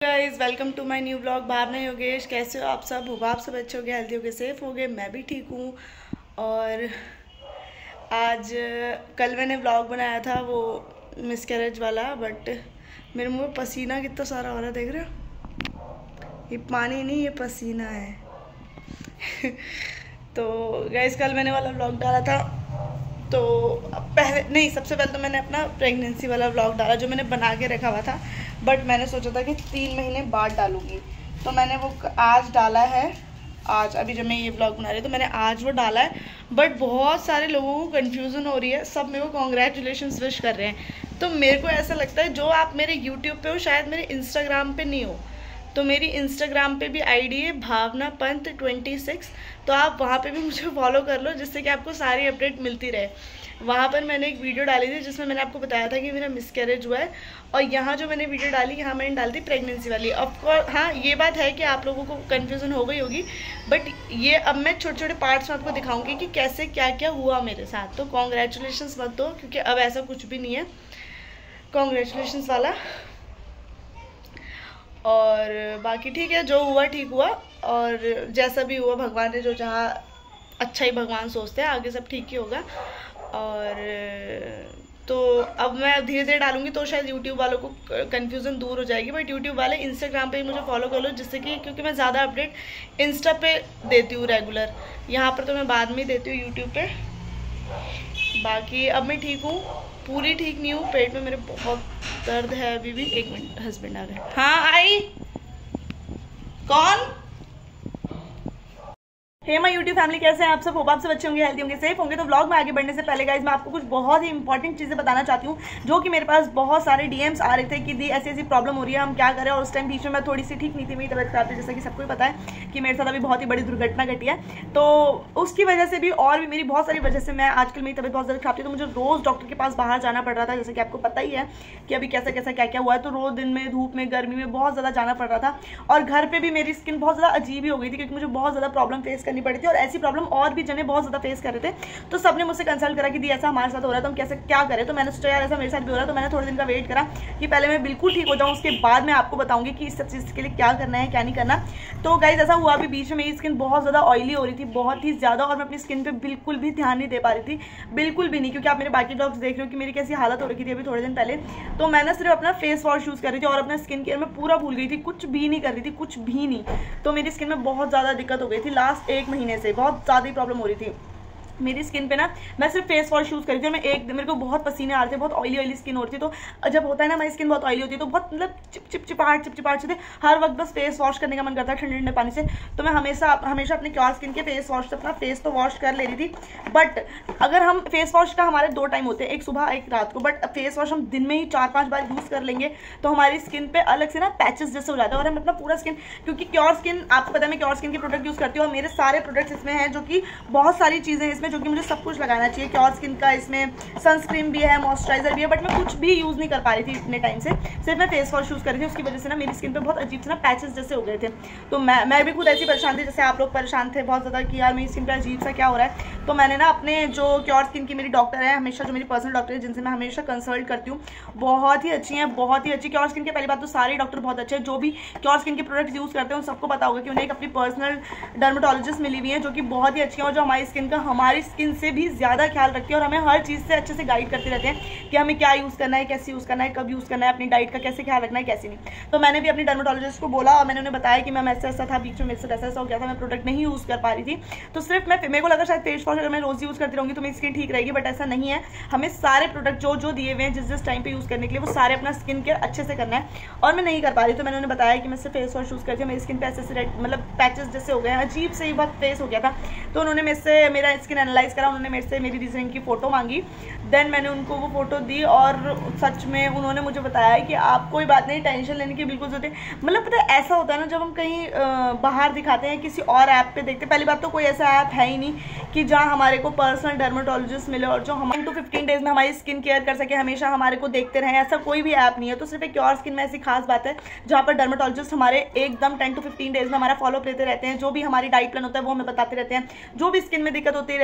Guys welcome to my new blog. Bhavna Yogesh, कैसे हो आप सब? होगा आप सब अच्छे हो गए, हेल्दी हो गए, सेफ हो गए। मैं भी ठीक हूँ। और आज कल मैंने ब्लॉग बनाया था वो मिसकैरेज वाला, बट मेरे मुंह में पसीना कितना सारा हो रहा है, देख रहे हो? ये पानी नहीं, ये पसीना है। तो गाइस कल मैंने वाला ब्लॉग डाला था, तो पहले नहीं, सबसे पहले तो मैंने अपना प्रेगनेंसी वाला व्लॉग डाला जो मैंने बना के रखा हुआ था, बट मैंने सोचा था कि 3 महीने बाद डालूंगी, तो मैंने वो आज डाला है। आज अभी जब मैं ये व्लॉग बना रही हूँ तो मैंने आज वो डाला है, बट बहुत सारे लोगों को कन्फ्यूज़न हो रही है, सब मेरे को कॉन्ग्रेचुलेशंस विश कर रहे हैं। तो मेरे को ऐसा लगता है जो आप मेरे यूट्यूब पे हो शायद मेरे इंस्टाग्राम पे नहीं हो, तो मेरी इंस्टाग्राम पे भी आईडी है भावना पंत 26, तो आप वहाँ पे भी मुझे फॉलो कर लो, जिससे कि आपको सारी अपडेट मिलती रहे। वहाँ पर मैंने एक वीडियो डाली थी जिसमें मैंने आपको बताया था कि मेरा मिसकैरेज हुआ है, और यहाँ जो मैंने वीडियो डाली, यहाँ मैंने डाली थी प्रेगनेंसी वाली। ऑफकोर्स हाँ, ये बात है कि आप लोगों को कन्फ्यूज़न हो गई होगी, बट ये अब मैं छोटे छोटे पार्ट्स में आपको दिखाऊंगी कि कैसे क्या क्या हुआ मेरे साथ। तो कॉन्ग्रेचुलेशंस मत दो, क्योंकि अब ऐसा कुछ भी नहीं है कॉन्ग्रेचुलेशंस वाला। और बाकी ठीक है, जो हुआ ठीक हुआ, और जैसा भी हुआ भगवान ने जो चाहा, अच्छा ही भगवान सोचते हैं, आगे सब ठीक ही होगा। और तो अब मैं धीरे धीरे डालूंगी, तो शायद यूट्यूब वालों को कन्फ्यूज़न दूर हो जाएगी, बट यूट्यूब वाले इंस्टाग्राम पे ही मुझे फॉलो कर लो, जिससे कि क्योंकि मैं ज़्यादा अपडेट इंस्टा पे देती हूँ रेगुलर, यहाँ पर तो मैं बाद में देती हूँ यूट्यूब पे। बाकी अब मैं ठीक हूँ, पूरी ठीक नहीं हूँ, पेट में मेरे बहुत दर्द है अभी भी। 1 मिनट, हस्बैंड आ गए। हाँ आई, कौन? हे माय यूट्यूब फैमिली, कैसे हैं आप सब? होप आप सब अच्छे होंगे, हेल्दी होंगे, सेफ होंगे। तो व्लॉग में आगे बढ़ने से पहले गाइज मैं आपको कुछ बहुत ही इंपॉर्टेंट चीज़ें बताना चाहती हूँ, जो कि मेरे पास बहुत सारे डीएम्स आ रहे थे कि दी ऐसी ऐसी प्रॉब्लम हो रही है, हम क्या करें। और उस टाइम बीच में मैं थोड़ी सी ठीक नहीं थी, मेरी तबियत खराब थी, जैसा कि सबको ही पता है कि मेरे साथ अभी बहुत ही बड़ी दुर्घटना घटी है। तो उसकी वजह से भी, और भी मेरी बहुत सारी वजह से, मैं आजकल मेरी तबियत बहुत ज़्यादा खराब थी, तो मुझे रोज़ डॉक्टर के पास बाहर जाना पड़ रहा था, जैसे कि आपको पता ही है कि अभी कैसा कैसा क्या क्या हुआ है। तो रोज़ दिन में, धूप में, गर्मी में बहुत ज़्यादा जाना पड़ रहा था, और घर पर भी मेरी स्किन बहुत ज़्यादा अजीब ही हो गई थी, क्योंकि मुझे बहुत ज़्यादा प्रॉब्लम फेस करनी पड़ी थी, और ऐसी और भी जने बहुत ज्यादा फेस कर रहे थे। तो सबने मुझसे कंसल्ट करा कि दी ऐसा हमारे साथ हो रहा है, तो हम कैसे क्या करें। तो मैंने सोचा यार ऐसा मेरे साथ भी हो रहा है, तो मैंने थोड़े दिन का वेट करा कि पहले मैं बिल्कुल ठीक हो जाऊं, उसके बाद मैं आपको बताऊंगी कि इस सब चीज़ के लिए क्या करना है क्या नहीं करना। तो गाइज ऐसा हुआ, अभी बीच में मेरी स्किन बहुत ज़्यादा ऑयली हो रही थी, बहुत ही ज़्यादा, और मैं अपनी स्किन पर बिल्कुल भी ध्यान नहीं दे पा रही थी, बिल्कुल भी नहीं, क्योंकि आप मेरे बाकी ब्लॉग्स देख रहे हो कि मेरी कैसी हालत हो रही थी अभी थोड़े दिन पहले। तो मैंने सिर्फ अपना फेस वॉश यूज़ कर रही थी, और अपना स्किन केयर में पूरा भूल गई थी, कुछ भी नहीं कर रही थी, कुछ भी नहीं। तो मेरी स्किन में बहुत ज़्यादा दिक्कत हो गई थी, लास्ट 1 महीने से बहुत ज़्यादा ही प्रॉब्लम हो रही थी मेरी स्किन पे ना। मैं सिर्फ फेस वॉश यूज़ करी थी, और मैं मेरे को बहुत पसीने आ रहे थे, बहुत ऑयली स्किन हो रही थी। तो जब होता है ना, हमारी स्किन बहुत ऑयली होती है, तो बहुत मतलब चिपचिपाहट से थे, हर वक्त बस फेस वॉश करने का मन करता है ठंडे ठंडे पानी से। तो मैं हमेशा अपने क्योर स्किन के फेस वॉश से अपना फेस तो वॉश कर ले रही थी। बट अगर हम फेस वॉश का, हमारे 2 टाइम होते हैं, एक सुबह एक रात को, बट फेस वॉश हम दिन में ही 4-5 बार यूज़ कर लेंगे, तो हमारी स्किन पे अलग से ना पैचेस जैसे हो जाता है। और हम अपना पूरा स्किन, क्योंकि क्योर स्किन, आपको पता है मैं क्योर स्किन के प्रोडक्ट यूज़ करती हूँ, और मेरे सारे प्रोडक्ट्स इसमें हैं, जो कि बहुत सारी चीज़ें हैं इसमें, जो कि मुझे सब कुछ लगाना चाहिए। क्योर स्किन का इसमें सनस्क्रीन भी है, मॉइस्चराइजर भी है, बट मैं कुछ भी यूज़ नहीं कर पा रही थी इतने टाइम से, सिर्फ मैं फेस वॉश यूज़ कर रही थी। उसकी वजह से ना मेरी स्किन पे बहुत अजीब से ना पैचेस जैसे हो गए थे। तो मैं भी खुद ऐसी परेशान थी, जैसे आप लोग परेशान थे बहुत ज़्यादा कि यार मेरी स्किन पे अजीब सा क्या हो रहा है। तो मैंने ना अपने जो क्योर स्किन की मेरी डॉक्टर है, हमेशा जो मेरी पर्सनल डॉक्टर है, जिनसे मैं हमेशा कंसल्ट करती हूँ, बहुत ही अच्छी हैं, बहुत ही अच्छी क्योर स्किन के। पहली बात तो सारे डॉक्टर बहुत अच्छे हैं, जो भी क्योर स्किन के प्रोडक्ट्स यूज़ करते हैं उन सबको पता होगा कि उन्हें एक अपनी पर्सनल डर्मेटोलॉजिस्ट मिली हुई है, जो कि बहुत ही अच्छी है, और जो हमारी स्किन का, हमारी स्किन से भी ज़्यादा ख्याल रखती है, और हमें हर चीज़ से अच्छे से गाइड करते रहते हैं कि हमें क्या यूज़ करना है, कैसे यूज़ करना है, कब यूज़ करना है, अपनी डाइट का कैसे ख्याल रखना है, कैसे नहीं। तो मैंने भी अपनी डर्मेटोलॉजिस्ट को बोला, और मैंने उन्हें बताया कि मैम ऐसा था, बीच में मेरे साथ ऐसा हो गया था, मैं प्रोडक्ट नहीं यूज़ कर पा रही थी। तो सिर्फ मेरे को लगा शायद फेस वॉश अगर मैं रोज़ यूज़ करती रहूँगी तो मेरी स्किन ठीक रहेगी, बट ऐसा नहीं है। हमें सारे प्रोडक्ट जो दिए हुए हैं जिस टाइम पे यूज़ करने के लिए, वो सारे अपना स्किन केयर अच्छे से करना है, और मैं नहीं कर पा रही। तो मैंने उन्हें बताया कि मैं सिर्फ फेस वॉश यूज़ करती हूँ, मेरी स्किन पे ऐसे रेड मतलब पैचेस जैसे हो गए हैं, अजीब से ही बहुत फेस हो गया था। तो उन्होंने मेरे से मेरा स्किन एनालाइज करा, उन्होंने मेरे से मेरी रीजनिंग की फ़ोटो मांगी, देन मैंने उनको वो फ़ोटो दी, और सच में उन्होंने मुझे बताया कि आप कोई बात नहीं, टेंशन लेने की बिल्कुल ज़रूरत है। मतलब पता है ऐसा होता है ना, जब हम कहीं बाहर दिखाते हैं, किसी और ऐप पे देखते हैं, पहली बात तो कोई ऐसा ऐप है ही नहीं कि जहाँ हमारे को पर्सनल डर्मेटोलॉजिस्ट मिले, और जो हम 10 to 15 डेज में हमारी स्किन केयर कर सके, हमेशा हमारे को देखते रहें, ऐसा कोई भी ऐप नहीं है। तो सिर्फ एक क्योर स्किन में ऐसी खास बात है जहाँ पर डर्मेटोलॉजिस्ट हमारे एकदम 10 to 15 डेज में हमारा फॉलोअप लेते रहते हैं, जो भी हमारी डाइट प्लान होता है वो हमें बताते रहते हैं, जो भी स्किन में दिक्कत होती रहती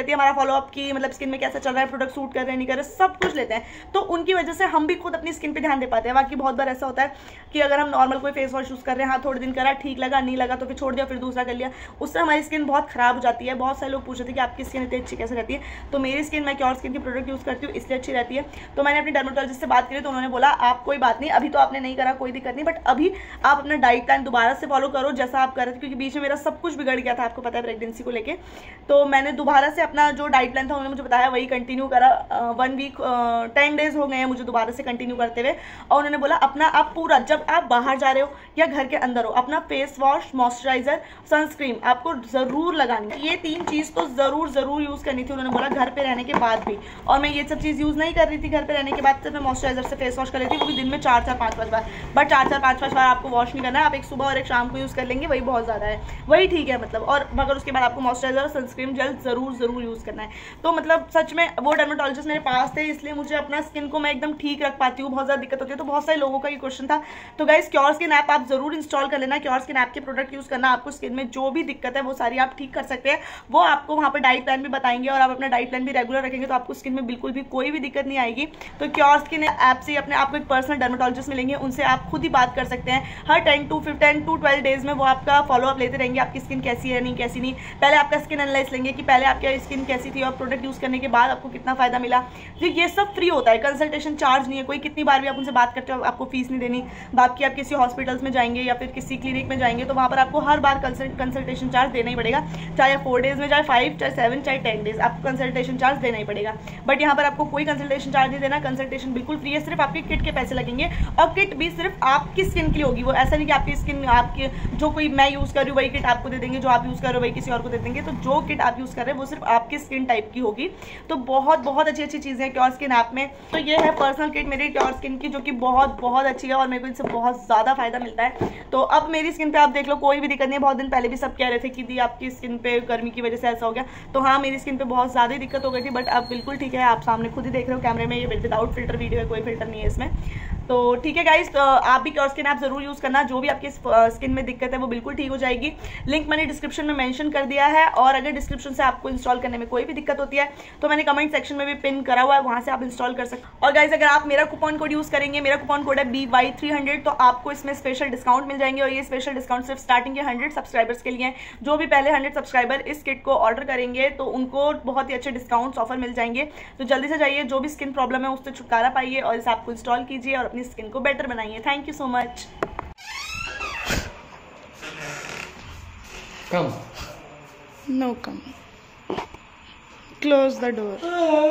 लेती है हमारा फॉलोअप की, मतलब स्किन में कैसा चल रहा है, प्रोडक्ट सूट कर रहे हैं नहीं कर रहे, सब कुछ लेते हैं। तो उनकी वजह से हम भी खुद अपनी स्किन पे ध्यान दे पाते हैं। बाकी बहुत बार ऐसा होता है कि अगर हम नॉर्मल कोई फेस वॉश यूज़ कर रहे हैं, हाँ थोड़े दिन करा, ठीक लगा, नहीं लगा तो फिर छोड़ दिया, फिर दूसरा कर लिया, उससे हमारी स्किन बहुत खराब हो जाती है। बहुत सारे लोग पूछ रहे थे कि आपकी स्किन इतनी अच्छी कैसे रहती है। तो मेरी स्किन, मैं क्योर स्किन की प्रोडक्ट यूज़ करती हूँ इसलिए अच्छी रहती है। तो मैंने अपनी डर्मेटोलॉजिस्ट से बात करी तो उन्होंने बोला आप कोई बात नहीं, अभी तो आपने नहीं करा कोई दिक्कत नहीं, बट अभी आप अपना डाइट प्लान दोबारा से फॉलो करो जैसा आप कर रहे थे, क्योंकि बीच में मेरा सब कुछ बिगड़ गया था, आपको पता है प्रेगनेंसी को लेके। तो मैंने दोबारा से अपना जो डाइट प्लान था उन्होंने मुझे बताया वही कंटिन्यू करा। 1 वीक 10 डेज हो गए हैं मुझे दोबारा से कंटिन्यू करते हुए। और उन्होंने बोला अपना आप पूरा, जब आप बाहर जा रहे हो या घर के अंदर हो, अपना फेस वॉश, मॉइस्चराइजर, सनस्क्रीन आपको जरूर लगानी है। ये 3 चीज़ तो जरूर यूज़ करनी थी उन्होंने बोला, घर पे रहने के बाद भी। और मैं ये सब चीज़ यूज़ नहीं कर रही थी घर पे रहने के बाद, सिर्फ मैं मॉइस्चराइजर से फेस वॉश कर रही थी, वो भी दिन में 4-4 5-5 बार। बट 4-4 5-5 बार आपको वॉश नहीं करना है, आप एक सुबह और एक शाम को यूज़ कर लेंगे, वही बहुत ज़्यादा है, वही ठीक है मतलब। और मगर उसके बाद आपको मॉइस्चराइजर और सनस्क्रीन जेल जरूर यूज़ करना है। तो मतलब सच में वो डर्मेटोलॉजिस्ट मेरे पास थे, इसलिए मुझे अपना स्किन को मैं एकदम ठीक रख पाती हूँ। बहुत ज़्यादा दिक्कत होती है, तो बहुत सारे लोगों का ये क्वेश्चन था। तो गाइस क्योर स्किन ऐप आप जरूर इंस्टॉल कर लेना। क्योर स्किन ऐप के प्रोडक्ट यूज़ करना, आपको स्किन में जो भी दिक्कत है वो सारी आप ठीक कर सकते हैं। वो आपको वहाँ पर डाइट प्लान भी बताएंगे और आप अपना डाइट प्लान भी रेगुलर रखेंगे तो आपको स्किन में बिल्कुल भी कोई भी दिक्कत नहीं आएगी। तो क्योर स्किन ऐप से अपने आपको एक पर्सनल डर्मेटोलॉजिस्ट मिलेंगे, उनसे आप खुद ही बात कर सकते हैं। हर 10 to 12 डेज में वो आपका फॉलोअप लेते रहेंगे, आपकी स्किन कैसी है, नहीं कैसी नहीं। पहले आपका स्किन एनालाइज लेंगे कि पहले आपकी स्किन कैसी थी और प्रोडक्ट यूज़ करने के बाद आपको कितना फ़ायदा मिला। तो ये सब फ्री होता है, कंसल्टेशन चार्ज नहीं है कोई। कितनी बार भी आप उनसे बात करते हो आपको फीस नहीं देनी। बाकी आप किसी हॉस्पिटल्स में जाएंगे या फिर किसी क्लिनिक में जाएंगे तो वहाँ पर आपको हर बार कंसल्टेशन चार्ज देना ही पड़ेगा, चाहे 4 डेज में, चाहे 5, चाहे 7, चाहे 10 डेज, आपको कंसल्टेशन चार्ज देना ही पड़ेगा। बट यहाँ पर आपको कोई कंसल्टेशन चार्ज नहीं देना, कंसल्टेशन बिल्कुल फ्री है, सिर्फ आपके किट के पैसे लगेंगे। और किट भी सिर्फ आपकी स्किन के लिए होगी, वो ऐसा नहीं कि आपकी स्किन, आपकी जो कोई मैं यूज़ कर रही हूँ वही किट आपको दे देंगे, जो आप यूज़ कर रहे हो वही किसी और को दे देंगे। तो जो किट आप यूज़ कर रहे हैं वो सिर्फ आपकी स्किन टाइप की होगी। तो बहुत अच्छी चीज़ें हैं क्योर स्किन ऐप में। तो ये है पर्सनल किट मेरी क्योर स्किन की, जो कि बहुत अच्छी है और मेरे को इनसे बहुत ज़्यादा फायदा मिलता है। तो अब मेरी स्किन पे आप देख लो कोई भी दिक्कत नहीं है। बहुत दिन पहले भी सब कह रहे थे कि दी आपकी स्किन पे गर्मी की वजह से ऐसा हो गया, तो हाँ मेरी स्किन पे बहुत ज़्यादा ही दिक्कत हो गई थी, बट अब बिल्कुल ठीक है। आप सामने खुद ही देख रहे हो कैमरे में, ये विदाउट फिल्टर वीडियो है, कोई फिल्टर नहीं है इसमें। तो ठीक है गाइस, तो आप भी क्योर स्किन ऐप जरूर यूज़ करना, जो भी आपकी स्किन में दिक्कत है वो बिल्कुल ठीक हो जाएगी। लिंक मैंने डिस्क्रिप्शन में मेंशन कर दिया है, और अगर डिस्क्रिप्शन से आपको इंस्टॉल करने में कोई भी दिक्कत होती है तो मैंने कमेंट सेक्शन में भी पिन करा हुआ है, वहाँ से आप इंस्टॉल कर सकते हैं। और गाइस अगर आप मेरा कूपन कोड यूज़ करेंगे, मेरा कूपन कोड है BY300, तो आपको इसमें स्पेशल डिस्काउंट मिल जाएंगे। और ये स्पेशल डिस्काउंट सिर्फ स्टार्टिंग के 100 सब्सक्राइबर्स के लिए है। जो भी पहले 100 सब्सक्राइबर इस किट को ऑर्डर करेंगे तो उनको बहुत ही अच्छे डिस्काउंट्स ऑफर मिल जाएंगे। तो जल्दी से जाइए, जो भी स्किन प्रॉब्लम है उससे छुटकारा पाइए और इस ऐप को इंस्टॉल कीजिए और अपनी स्किन को बेटर बनाइए। Thank you so much. Come. No come. Close the door.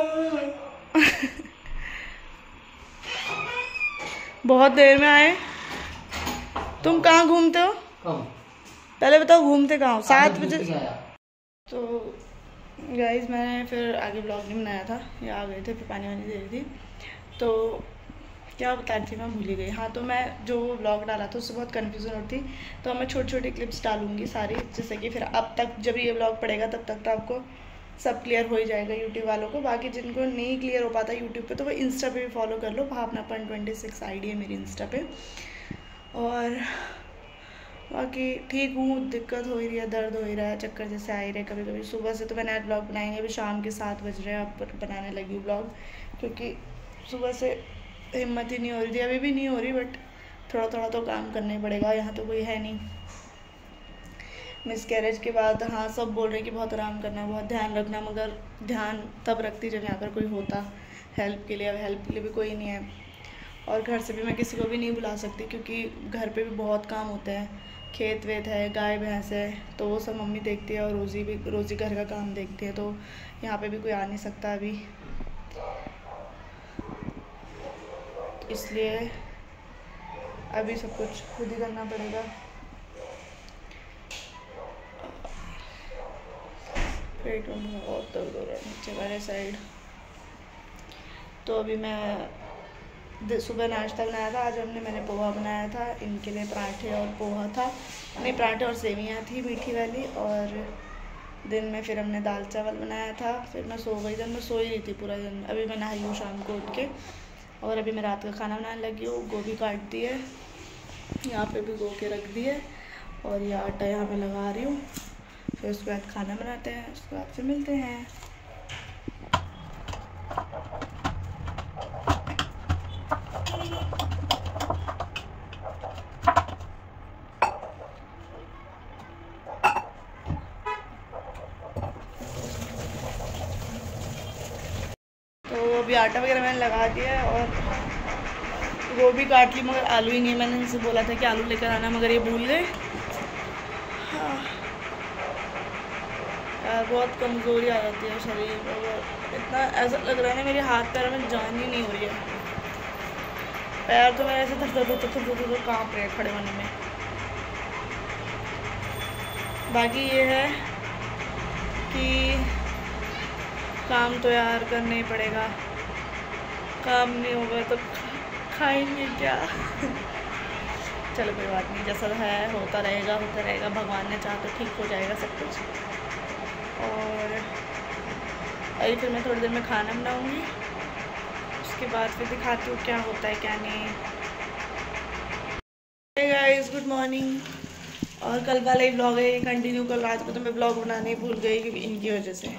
बहुत देर में आए। तुम कहाँ घूमते हो? Come. पहले बताओ घूमते कहाँ हो? 7 बजे। तो गाइज मैंने फिर आगे ब्लॉग नहीं बनाया था, ये आ गए थे, फिर पानी वानी दे रही थी। तो क्या बता रही थी मैं, भूल ही गई। हाँ, तो मैं जो ब्लॉग डाला था उससे बहुत कन्फ्यूज़न होती, तो मैं छोटी क्लिप्स डालूंगी सारी, जिससे कि फिर अब तक जब ये ब्लॉग पड़ेगा तब तक तो आपको सब क्लियर हो ही जाएगा यूट्यूब वालों को। बाकी जिनको नहीं क्लियर हो पाता यूट्यूब पे तो वो इंस्टा पे भी फॉलो कर लो, भावना.26 ID है मेरी इंस्टा पे। और बाकी ठीक हूँ, दिक्कत हो ही रही है, दर्द हो ही रहा है, चक्कर जैसे आ ही रहे कभी कभी। सुबह से तो मैंने आज ब्लॉग बनाएंगे, अभी शाम के 7 बज रहे हैं, अब बनाने लगी हूँ ब्लॉग, क्योंकि सुबह से हिम्मत ही नहीं हो रही थी, अभी भी नहीं हो रही, बट थोड़ा तो काम करना ही पड़ेगा, यहाँ तो कोई है नहीं। मिसकैरेज के बाद हाँ सब बोल रहे हैं कि बहुत आराम करना, बहुत ध्यान रखना, मगर ध्यान तब रखती जब यहाँ पर कोई होता हेल्प के लिए। अब हेल्प के लिए भी कोई नहीं है, और घर से भी मैं किसी को भी नहीं बुला सकती, क्योंकि घर पे भी बहुत काम होते हैं, खेत वेत है, गाय भैंस है, तो वो सब मम्मी देखती है, और रोज़ी घर का काम देखती है, तो यहाँ पे भी कोई आ नहीं सकता अभी, इसलिए अभी सब कुछ खुद ही करना पड़ेगा। पेट में बहुत दर्द हो रहा है नीचे वाले साइड। तो अभी मैं सुबह नाश्ता बनाया था, आज मैंने पोहा बनाया था, इनके लिए पराठे और पोहा था, नहीं पराठे और सेवियाँ थी मीठी वाली, और दिन में फिर हमने दाल चावल बनाया था। फिर मैं सो गई, मैं सो ही रही थी पूरा दिन। अभी मैं नहाई हूँ शाम को उठ के, और अभी मैं रात का खाना बनाने लगी हूँ। गोभी काट दी है, यहाँ पे भी गो के रख दी है, और ये आटा यहाँ पे लगा रही हूँ। फिर उसके बाद खाना बनाते हैं, उसके बाद फिर मिलते हैं। अभी आटा वगैरह मैंने लगा दिया है और गोभी काट ली, मगर आलू ही नहीं। मैंने इनसे बोला था कि आलू लेकर आना, मगर ये भूल गए। हाँ यार, बहुत कमज़ोरी आ जाती है शरीर पर, इतना ऐसा लग रहा है ना मेरे हाथ पैर में जान ही नहीं हो रही है। पैर तो मेरे ऐसे थर काँप रहे हैं खड़े होने में। बाकी ये है कि काम तो यार करना ही पड़ेगा, काम नहीं होगा तो खाएंगे क्या। चलो कोई बात नहीं, जैसा है होता रहेगा। भगवान ने चाहा तो ठीक हो जाएगा सब कुछ। और अभी फिर मैं थोड़ी देर में खाना बनाऊंगी, उसके बाद फिर दिखाती हूँ क्या होता है क्या नहीं। Hey guys, good morning. और कल वाला ही ब्लॉग है ये कंटिन्यू। कल रात को तो मैं ब्लॉग बनाने ही भूल गई क्योंकि इनकी वजह से।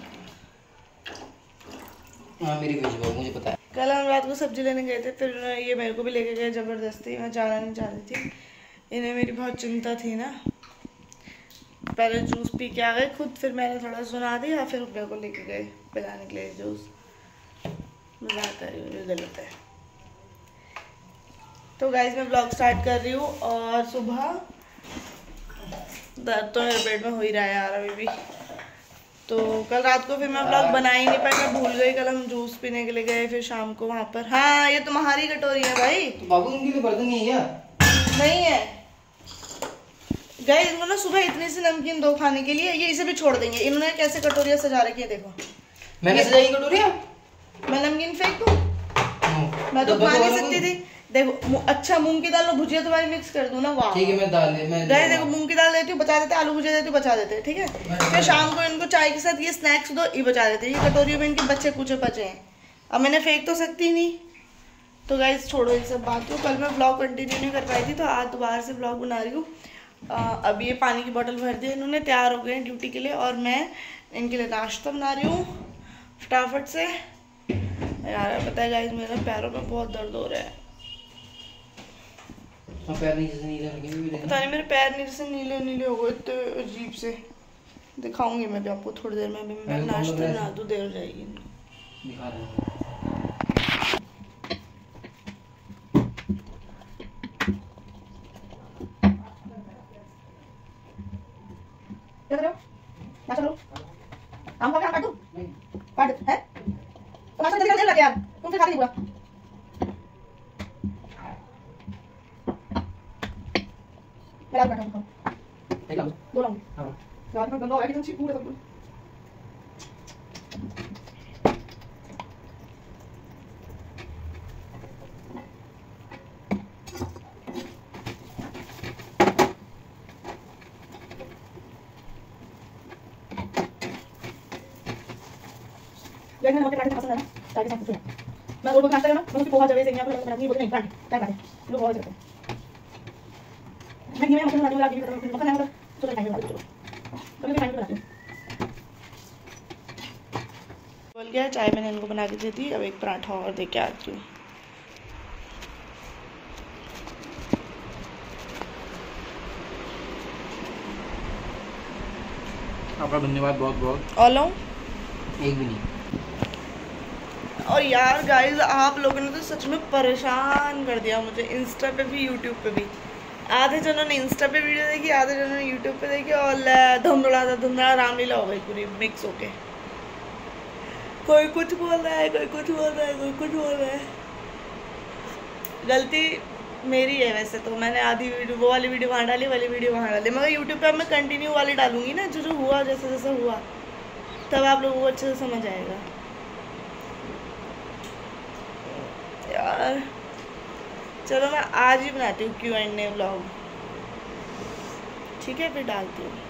हाँ मेरी वजह, मुझे पता है। कल हम रात को सब्जी लेने गए थे, फिर ये मेरे को भी लेके गए ज़बरदस्ती। मैं जाना नहीं चाहती थी, इन्हें मेरी बहुत चिंता थी ना। पहले जूस पी के आ गए खुद, फिर मैंने थोड़ा सुना दिया, फिर मेरे को लेके गए पिलाने के लिए जूस। मजाक कर रही हूँ, ये गलत है। तो गाइस मैं ब्लॉग स्टार्ट कर रही हूँ। और सुबह दर्द तो मेरे पेट में हो ही रहा है यार अभी भी। तो कल रात को फिर मैं ब्लॉग बना ही नहीं पाई, मैं भूल गई। कल हम जूस पीने के लिए गए, फिर शाम को वहाँ पर। हाँ ये तुम्हारी कटोरी है भाई। तो बाबू उनके लिए बर्तन नहीं है क्या? नहीं है गाइस, इनको ना सुबह इतनी सी नमकीन दो खाने के लिए, ये इसे भी छोड़ देंगे। इन्होंने कैसे कटोरियाँ सजा रखी है देखो। मैंने सजाई कटोरियाँ? मैं नमकीन फेंक दूँ? मैं तो खा नहीं सकती थी। देखो अच्छा मूंग की दाल और भुजिया तुम्हारी मिक्स कर दूं ना। वाह ठीक है, मैं दाल गाइस देखो, मूंग की दाल देती हूँ बचा देते, आलू भुजिया देती हूँ बचा देते, ठीक है। फिर शाम को इनको चाय के साथ ये स्नैक्स दो, ये बचा देते। ये कटोरियों में इनके बच्चे कुछ बचे हैं, अब मैंने फेंक तो सकती नहीं। तो गाइस छोड़ो ये सब बात को। कल मैं ब्लॉग कंटिन्यू नहीं कर पाई थी, तो आज दोबारा से ब्लॉग बना रही हूँ। अभी ये पानी की बोतल भर दी इन्होंने, तैयार हो गए हैं ड्यूटी के लिए। और मैं इनके लिए नाश्ता बना रही हूँ फटाफट से। यार पता है गाइस, मेरे पैरों में बहुत दर्द हो रहा है। पैर नीचे से नीले लगे, पता नहीं मेरे पैर नीचे से नीले नीले हो गए, इतने अजीब से। दिखाऊंगी मैं भी आपको थोड़ी देर में। अभी मैं नाश्ता बना दूँ, देर हो जाएगी। दिखा रहे हैं। क्या कर रहे हो? नाश्ता करो। आम खा काट दूं? काट दे। है तो नाश्ता जल्दी कर यार, तुम फिर खा नहीं पूरा। मैं बैठा हूं। एक ला दो लाऊं। हां यार मैं गंदा हो गया कि पूरे सब। लेकिन मुझे पराठे पसंद है ना, पराठे साथ में मैं रोज नाश्ता करना, मैं उसकी पोहा जवे से यहाँ पर नहीं बोलते नहीं पराठे लोग बहुत करते हैं। मैं ये मक्खन बना के मक्खन है, मतलब तो खाएंगे चलो कभी खाएंगे बनाती हूँ। बोल गया चाय मैंने इनको बना के दे दी, अब एक पराठा और दे के आती हूँ। आपका धन्यवाद बहुत बहुत। और लाऊं? एक भी नहीं। और यार गाइस, आप लोगों ने तो सच में परेशान कर दिया मुझे, इंस्टा पे भी यूट्यूब पे भी। आधे जनों ने इंस्टा पे वीडियो देखी, आधे जनों ने यूट्यूब पे देखी, और धुंधला रामलीला हो गई पूरी मिक्स होके। कोई कुछ बोल रहा है, कोई कुछ बोल रहा है, कोई कुछ बोल रहा है। गलती मेरी है वैसे तो। मैंने आधी वीडियो वो वाली वीडियो वहाँ डाली, वाली वीडियो वहाँ डाली, मगर यूट्यूब पे अब मैं कंटिन्यू वाली डालूंगी ना, जो हुआ जैसे जैसे हुआ, तब आप लोगों को अच्छे से समझ आएगा यार। चलो मैं आज ही बनाती हूँ Q&A व्लॉग, ठीक है, फिर डालती हूँ।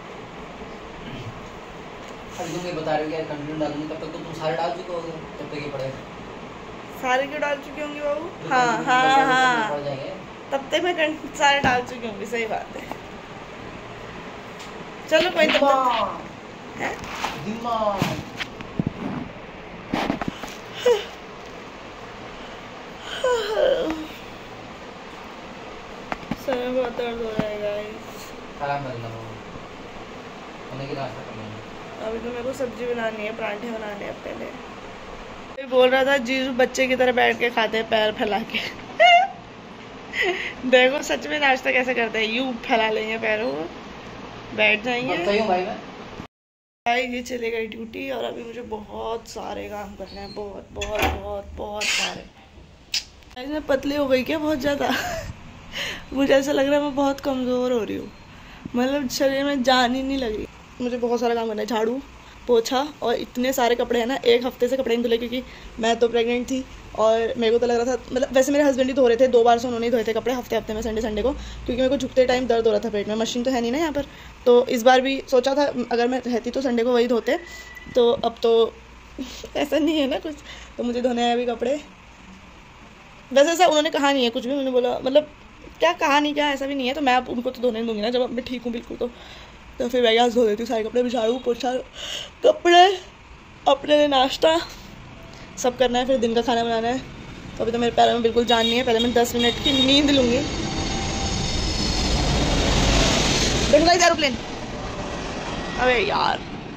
अभी तुम ये बता रहे हो यार कंटेंट डालूंगी, तब तक तो तुम सारे डाल चुके होगे, तब तक ये पड़ेगा। सारे क्यों डाल चुके होंगे बाबू? हाँ हाँ हाँ, तब तक मैं सारे डाल चुकी होंगी, सही बात है। चलो कोई तब तक सर में बहुत दर्द हो रहा है गाइस। अभी तो मेरे को सब्जी बनानी है, पराठे बनाने हैं पहले। बोल रहा था जीजू बच्चे की तरह बैठ के खाते हैं पैर फैला के। देखो सच में नाश्ता कैसे करते हैं, यूं फैला लेंगे पैरों को, बैठ जाएंगे। भाई ये चले गई ड्यूटी और अभी मुझे बहुत सारे काम करने हैं, बहुत बहुत बहुत बहुत सारे। मैं पतली हो गई क्या बहुत ज़्यादा? मुझे ऐसा लग रहा है मैं बहुत कमज़ोर हो रही हूँ, मतलब शरीर में जान ही नहीं लग रही। मुझे बहुत सारा काम करना है, झाड़ू पोछा, और इतने सारे कपड़े हैं ना, एक हफ्ते से कपड़े नहीं धुले क्योंकि मैं तो प्रेग्नेंट थी और मेरे को तो लग रहा था, मतलब वैसे मेरे हस्बैंड ही धो रहे थे, 2 बार से उन्होंने धोए थे कपड़े हफ्ते में, संडे को, क्योंकि मेरे को झुकते टाइम दर्द हो रहा था पेट में। मशीन तो है नहीं ना यहाँ पर, तो इस बार भी सोचा था अगर मैं रहती तो संडे को वही धोते, तो अब तो ऐसा नहीं है ना कुछ, तो मुझे धोने हैं अभी कपड़े। वैसे ऐसा उन्होंने कहा नहीं है कुछ भी, उन्होंने बोला मतलब क्या कहा नहीं क्या, ऐसा भी नहीं है, तो मैं अब उनको तो धोने नहीं दूँगी ना, जब मैं ठीक हूँ बिल्कुल तो फिर मैं धो देती हूँ सारे कपड़े, झाड़ू पोछा, कपड़े, अपने लिए नाश्ता सब करना है, फिर दिन का खाना बनाना है। तो अभी तो मेरे पैरों में बिल्कुल जान नहीं है, पहले मैं 10 मिनट की नींद लूँगी। एरोप्लेन, अबे यार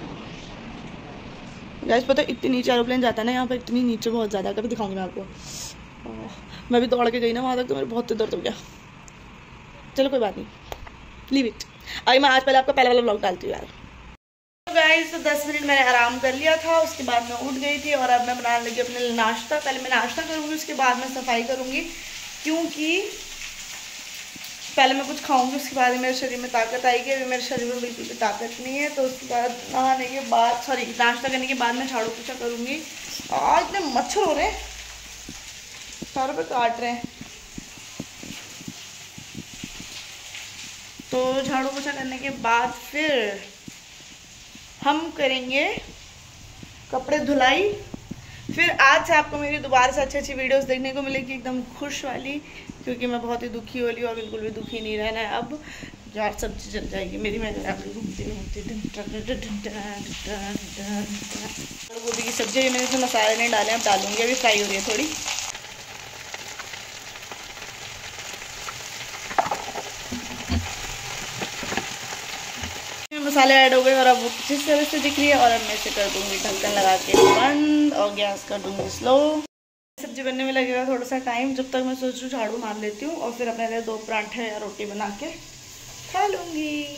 गाइस पता है इतनी नीचे एरोप्लेन जाता है ना यहाँ पर, इतनी नीचे बहुत ज़्यादा, कभी दिखाऊंगी मैं आपको। मैं भी दौड़ के गई ना वहाँ तक, तो मेरे बहुत दर्द हो गया। चलो कोई बात नहीं, लीव इट। अभी मैं आज पहले आपका पहला वाला व्लॉग डालती हूँ यार। तो गाइस तो 10 मिनट मैंने आराम कर लिया था, उसके बाद मैं उठ गई थी और अब मैं बनाने लगी अपने लिए नाश्ता। पहले मैं नाश्ता करूँगी, उसके बाद मैं सफाई करूँगी, क्योंकि पहले मैं कुछ खाऊंगी, उसके बाद मेरे शरीर में ताकत आएगी। अभी मेरे शरीर में बिल्कुल भी ताकत नहीं है, तो उसके बाद नहाने के बाद, सॉरी नाश्ता करने के बाद मैं झाड़ू पोछा करूँगी। आज इतने मच्छर हो रहे हैं, पैरों पे काट रहे हैं, तो झाड़ू पोछा करने के बाद फिर हम करेंगे कपड़े धुलाई। फिर आज से आपको मेरी दोबारा से अच्छी वीडियोस देखने को मिलेगी, एकदम खुश वाली, क्योंकि मैं बहुत ही दुखी हो रही हूँ और बिल्कुल भी दुखी नहीं रहना है अब। यार सब्जी चल जाएगी मेरी, मैं घूमती गोभी की सब्जी, मैंने इसमें मसाले नहीं डाले, अब डालूंगी, अभी फ्राई हो रही है थोड़ी। मसाले ऐड हो गए और अब वो जिस तरह से दिख रही है, और अब मैं इसे कर दूंगी ढक्कन लगा के बंद और गैस कर दूंगी स्लो। सब्जी बनने में लगेगा थोड़ा सा टाइम, जब तक मैं सोच रही हूँ झाड़ू मार लेती हूँ और फिर अपने लिए 2 पराठे या रोटी बना के खा लूँगी।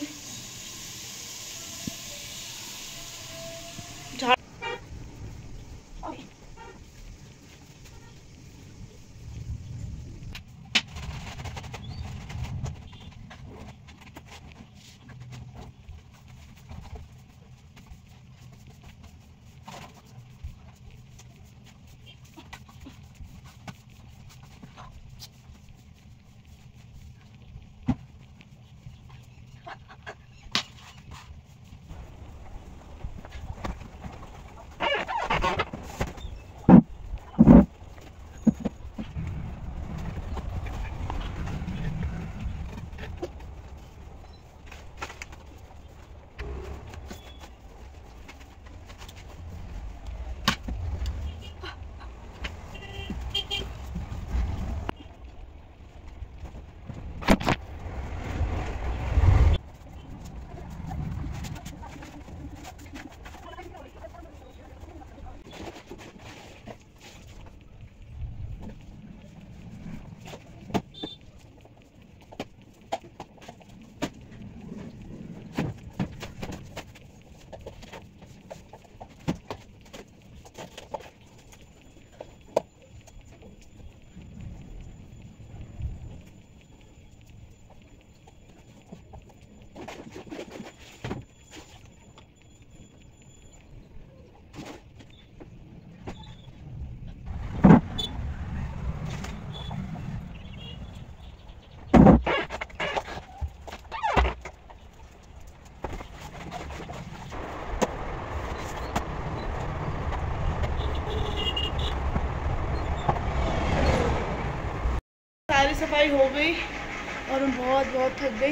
सफाई हो गई और मैं बहुत थक गई।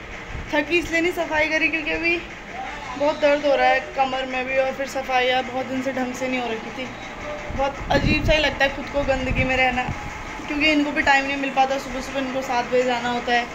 थकी इसलिए नहीं सफाई करी क्योंकि अभी बहुत दर्द हो रहा है कमर में भी, और फिर सफाइयाँ बहुत दिन से ढंग से नहीं हो रही थी। बहुत अजीब सा ही लगता है खुद को गंदगी में रहना, क्योंकि इनको भी टाइम नहीं मिल पाता, सुबह इनको 7 बजे जाना होता है,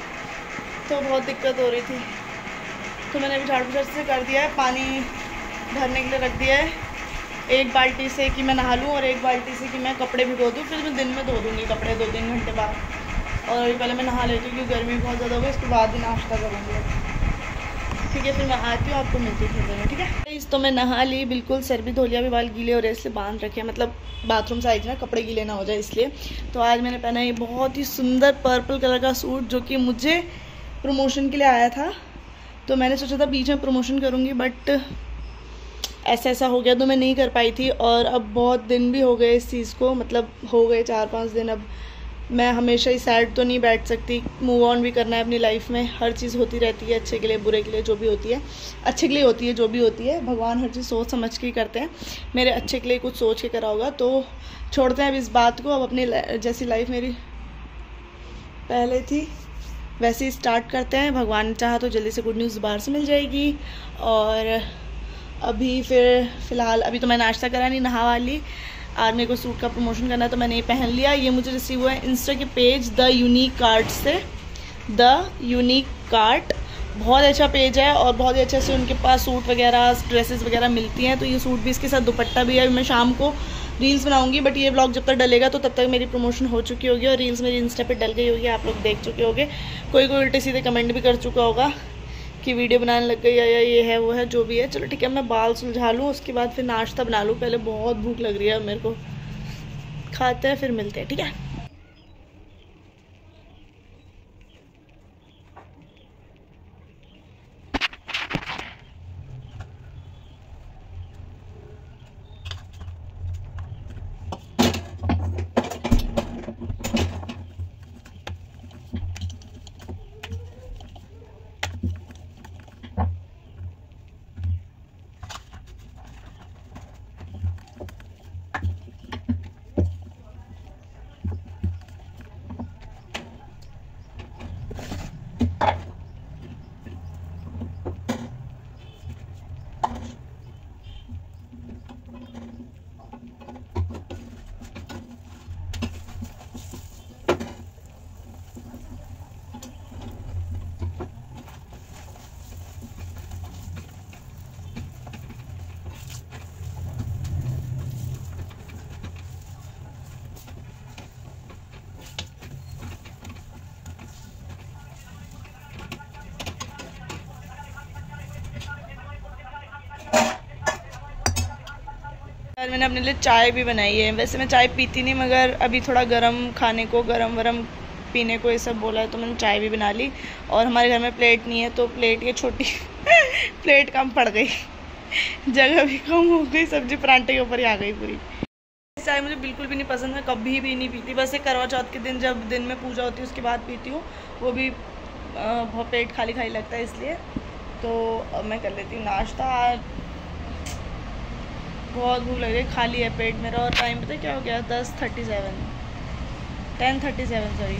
तो बहुत दिक्कत हो रही थी। तो मैंने अभी झाड़ू पोछा से कर दिया है, पानी भरने के लिए रख दिया है, एक बाल्टी से कि मैं नहा लूँ और एक बाल्टी से कि मैं कपड़े भिगो दूँ, फिर मैं दिन में धो दूँगी कपड़े 2-3 घंटे बाद। और अभी पहले मैं नहा लेती हूँ क्योंकि गर्मी बहुत ज़्यादा होगी, उसके बाद ही नाश्ता करूँगी। ठीक है, फिर मैं आती हूँ, आपको मिलती हूँ थोड़ी देर में। ठीक है, इस तो मैं नहा ली, बिल्कुल सर भी धो लिया, अभी बाल गीले हो रहे इसलिए बांध रखे, मतलब बाथरूम से आई थी ना, कपड़े गीले ना हो जाए इसलिए। तो आज मैंने पहना ये बहुत ही सुंदर पर्पल कलर का सूट जो कि मुझे प्रमोशन के लिए आया था। तो मैंने सोचा था बीच में प्रमोशन करूँगी, बट ऐसा हो गया तो मैं नहीं कर पाई थी। और अब बहुत दिन भी हो गए इस चीज़ को, मतलब हो गए 4-5 दिन। अब मैं हमेशा ही सैड तो नहीं बैठ सकती, मूव ऑन भी करना है अपनी लाइफ में। हर चीज़ होती रहती है, अच्छे के लिए बुरे के लिए, जो भी होती है अच्छे के लिए होती है, जो भी होती है भगवान हर चीज़ सोच समझ के ही करते हैं। मेरे अच्छे के लिए कुछ सोच के करा होगा, तो छोड़ते हैं अब इस बात को। अब अपनी जैसी लाइफ मेरी पहले थी वैसे ही स्टार्ट करते हैं। भगवान चाहा तो जल्दी से गुड न्यूज़ बाहर से मिल जाएगी। और अभी फ़िलहाल अभी तो मैं नाश्ता करा नहीं, नहा वाली। आज मेरे को सूट का प्रमोशन करना है तो मैंने ये पहन लिया। ये मुझे रिसीव हुआ है इंस्टा के पेज द यूनिक कार्ट से। द यूनिक कार्ट बहुत अच्छा पेज है और बहुत ही अच्छे से उनके पास सूट वगैरह ड्रेसेस वगैरह मिलती हैं। तो ये सूट भी, इसके साथ दुपट्टा भी है। मैं शाम को रील्स बनाऊंगी, बट ये ब्लॉग जब तक डलेगा तो तब तक मेरी प्रमोशन हो चुकी होगी और रील्स मेरी इंस्टा पे डल गई होगी, आप लोग देख चुके होंगे। कोई उल्टे सीधे कमेंट भी कर चुका होगा कि वीडियो बनाने लग गई या ये है वो है, जो भी है। चलो ठीक है, मैं बाल सुलझा लूँ, उसके बाद फिर नाश्ता बना लूँ। पहले बहुत भूख लग रही है मेरे को, खाते हैं फिर मिलते हैं। ठीक है, मैंने अपने लिए चाय भी बनाई है। वैसे मैं चाय पीती नहीं, मगर अभी थोड़ा गरम खाने को, गरम वरम पीने को ये सब बोला है तो मैंने चाय भी बना ली। और हमारे घर में प्लेट नहीं है तो प्लेट ये छोटी प्लेट कम पड़ गई, जगह भी कम हो गई, सब्जी परांठे के ऊपर ही आ गई पूरी। चाय मुझे बिल्कुल भी नहीं पसंद, मैं कभी भी नहीं पीती। बस एक करवा चौथ के दिन, जब दिन में पूजा होती है उसके बाद पीती हूँ, वो भी बहुत पेट खाली खाली लगता है इसलिए। तो अब मैं कर लेती हूँ नाश्ता। बहुत भूख लग रही है, खाली है पेट मेरा। और टाइम पता क्या हो गया, 10:37 सॉरी।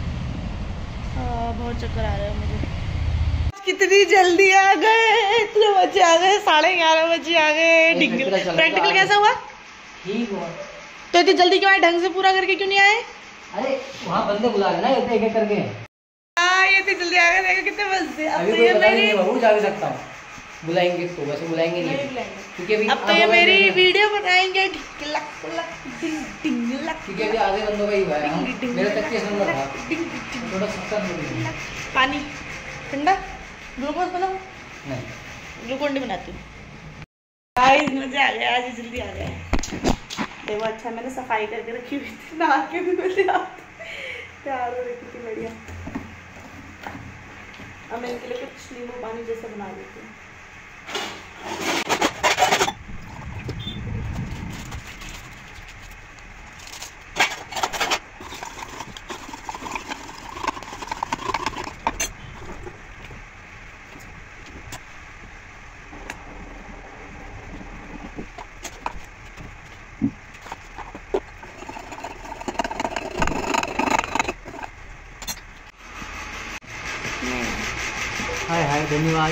बहुत चक्कर आ रहा है मुझे। कितनी जल्दी आ गए, इतने बजे आ गए, 11:30 बजे आ गए। प्रैक्टिकल कैसा हुआ? ठीक हुआ। तो इतनी जल्दी क्यों आए, ढंग से पूरा करके क्यों नहीं आए? अरे वहाँ बंदे बुला रहे ना, एक एक करके। ये इतनी जल्दी आ गए, देखो कितने बजे। अब अभी तो कोई ये पता नहीं मेरी है, बाबू जा भी सकता हूँ। बुलाएंगे तो वैसे बुलाएंगे नहीं, क्योंकि अभी अब तो ये मेरी वीडियो बनाएंगे। क्योंकि अभी आधे बंदों का ही हुआ है। मेरा 33 नंबर था, थोड़ा 70 नंबर। पानी ठंडा ग्लूकोज बनाओ? नहीं, ग्लूकोन डी बनाती हूँ। गाइस मजे आ गए, आज जल्दी आ गए। देखो अच्छा मैंने सफाई करके रखी हुई थी, नहा के भी मुझे तैयार हो रखी थी बढ़िया। अब मैं इनके लिए कुछ नींबू पानी जैसा बना देती हूँ। हाय हाय धन्यवाद।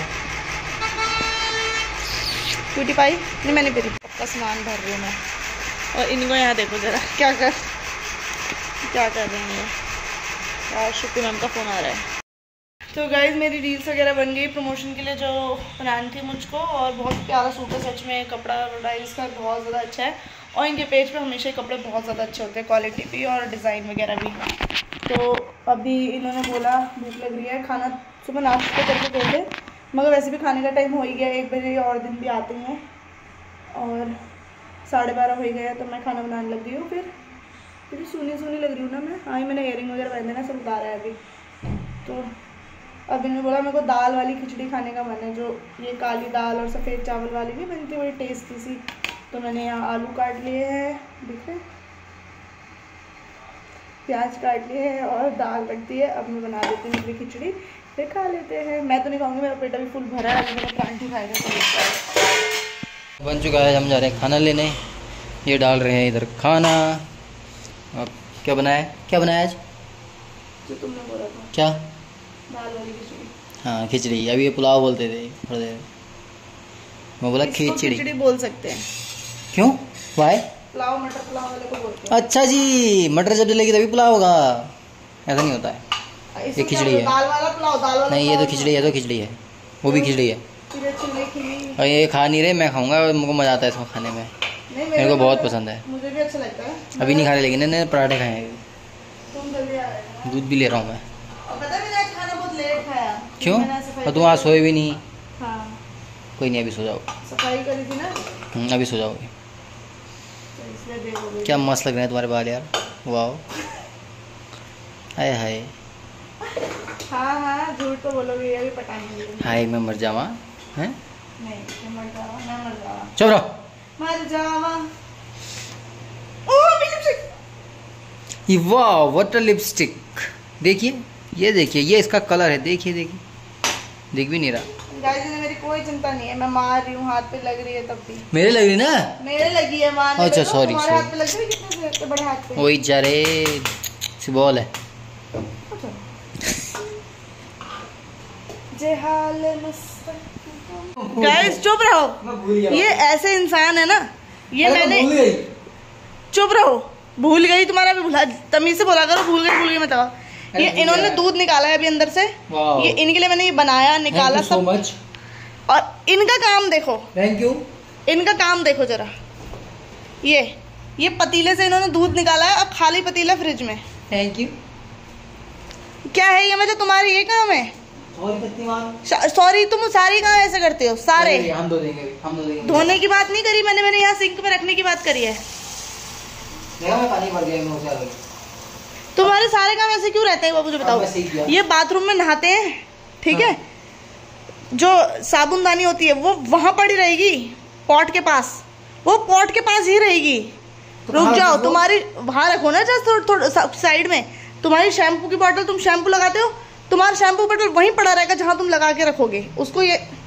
क्यूटी पाई नहीं, मैंने पी का सामान भर रही हूँ मैं। और इनको यहाँ देखो जरा क्या कर रही हैं यार। शुक्र मैम का फ़ोन आ रहा है। तो गाइज मेरी रील्स वगैरह बन गई प्रमोशन के लिए जो बनानी थी मुझको, और बहुत प्यारा सूट है सच में, कपड़ा इसका बहुत ज़्यादा अच्छा है, और इनके पेज पे हमेशा कपड़े बहुत ज़्यादा अच्छे होते हैं, क्वालिटी भी और डिज़ाइन वगैरह भी। तो अभी इन्होंने बोला भूख लग रही है, खाना सुबह नाश्ते करके गए थे, मगर वैसे भी खाने का टाइम हो ही गया, 1 बजे और दिन भी आते हैं, और 12:30 हो ही गया, तो मैं खाना बनाने लग गई हूँ। फिर सूनी लग रही हूँ ना मैं। हाँ, मैंने इयरिंग वगैरह पहने ना, सब उतारा है अभी। तो अब इन्होंने बोला मेरे को दाल वाली खिचड़ी खाने का मन है, जो ये काली दाल और सफ़ेद चावल वाली भी बनती है, बड़ी टेस्टी सी। तो मैंने यहाँ आलू काट लिए हैं, दिख रहे, प्याज काट लिए हैं और दाल रख दी है। अब मैं बना देती हूँ मेरी खिचड़ी, फिर खा लेते हैं। मैं तो नहीं खाऊंगी, मेरा पेट अभी फुल भरा है, अभी मेरा प्लांट ही खाएगा। तो बन चुका है, हम जा रहे हैं खाना लेने। ये डाल रहे हैं इधर खाना। अब क्या बनाया आज? जो तुमने बोला था, क्या? दाल वाली खिचड़ी। हाँ, खिचड़ी। अभी ये पुलाव बोलते थे थोड़ी देर, मैं बोला खिचड़ी बोल सकते हैं। क्यों? वाई? पुलाव, मटर पुलाव वाले को बोलते हैं। अच्छा जी, मटर जब जलेगी तभी पुलाव होगा, ऐसा नहीं होता है। ये खिचड़ी है। दाल वाला पुलाव, दाल वाला नहीं, ये तो खिचड़ी है, वो भी खिचड़ी है। और ये खा नहीं रहे, मैं खाऊंगा, मुझको मजा आता है इसको खाने में, मेरे को बहुत पसंद है। मुझे भी अच्छा लगता है। अभी नहीं खा रहे, लेकिन मैंने पराठे खाए हैं। तुम जल्दी आ रहे हो। दूध भी ले रहा हूँ मैं। और पता है मैंने आज खाना बहुत लेट खाया। क्यों? और तुम आज सोए भी नहीं? हाँ, कोई नहीं, अभी सो जाओ। सफाई करी थी ना, अभी सो जाओगे। तो इसलिए देर हो गई। क्या मस्त लग रहे हैं तुम्हारे बाल यार, वाह। हाय हाय हाँ, झूठ तो बोलोगे, ये भी पटाएंगे। हाय, मैं मर जावा हैं? नहीं, मैं मर जावा। चुप रहो। मर जावा। ओह, मेरी लिपस्टिक। वाह, वाटर लिपस्टिक। देखिए, ये देखिए, ये इसका कलर है, देखिए दिख भी नहीं रहा। गाइस, मेरी कोई चिंता नहीं है, मैं मार रही हूँ, हाथ पे लग रही है तब भी। मेरे लग रही ना? मेरे लगी है, मारने। अच्छा, सॉरी। तुम्हारे हाथ पे लग रही है, कितने बड़े हाथ पे? वही जा रे, बॉल है। गाइस चुप रहो, ये ऐसे इंसान है ना, ये मैंने। चुप रहो, भूल गई, तुम्हारा भी भूला, तमीज से बोला करो, भूल गई मत। ये इन्होंने दूध निकाला है अभी अंदर से, ये इनके लिए मैंने ये बनाया, निकाला सब। और इनका काम देखो, थैंक यू। इनका काम देखो जरा, ये पतीले से इन्होंने दूध निकाला है, अब खाली पतीला फ्रिज में। Thank you. क्या है ये, मैं तो तुम्हारी ये काम है। सॉरी, तुम सारी काम ऐसे करते हो, सारे। हम धो देंगे। धोने की बात नहीं करी मैंने यहाँ सिंक पे रखने की बात करी है। मैं पानी भर दिया, तुम्हारे सारे काम ऐसे क्यों रहते हैं बाबू, मुझे बताओ। ये बाथरूम में नहाते हैं, ठीक है, जो साबुनदानी होती है वो वहां पड़ी रहेगी, पॉट के पास, वो पॉट के पास ही रहेगी। रुक जाओ, तुम्हारी वहां रखो ना, जस्ट थोड़ा साइड में। तुम्हारी शैम्पू की बोतल, तुम शैम्पू लगाते हो, तुम्हारा शैम्पू बोतल वहीं पड़ा रहेगा जहां तुम लगा के रखोगे उसको। ये